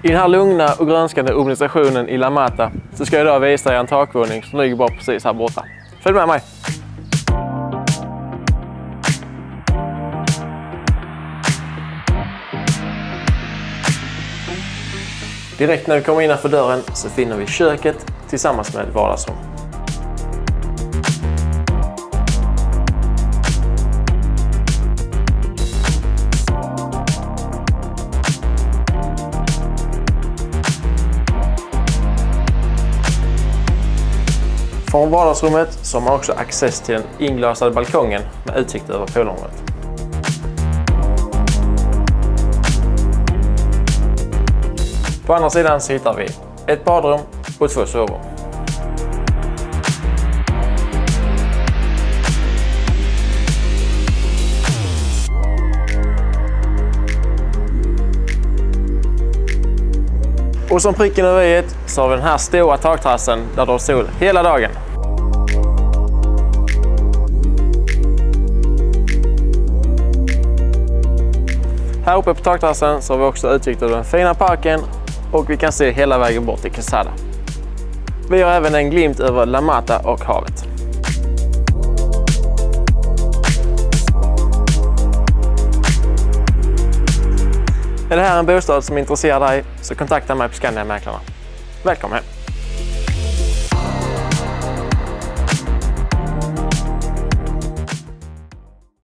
I den här lugna och grönskande organisationen i La Mata så ska jag idag visa er en takvåning som ligger bara precis här borta. Följ med mig! Direkt när vi kommer innanför dörren så finner vi köket tillsammans med ett vardagsrum. Från vardagsrummet så har man också access till den inglasade balkongen med utsikt över poolområdet. På andra sidan så hittar vi ett badrum och 2 sovrum. Och som pricken över i så har vi den här stora takterrassen där det har sol hela dagen. Här uppe på takterrassen så har vi också utsikt över den fina parken och vi kan se hela vägen bort till Quesada. Vi har även en glimt över La Mata och havet. Är det här en bostad som intresserar dig så kontakta mig på Skandia Mäklarna. Välkommen hem!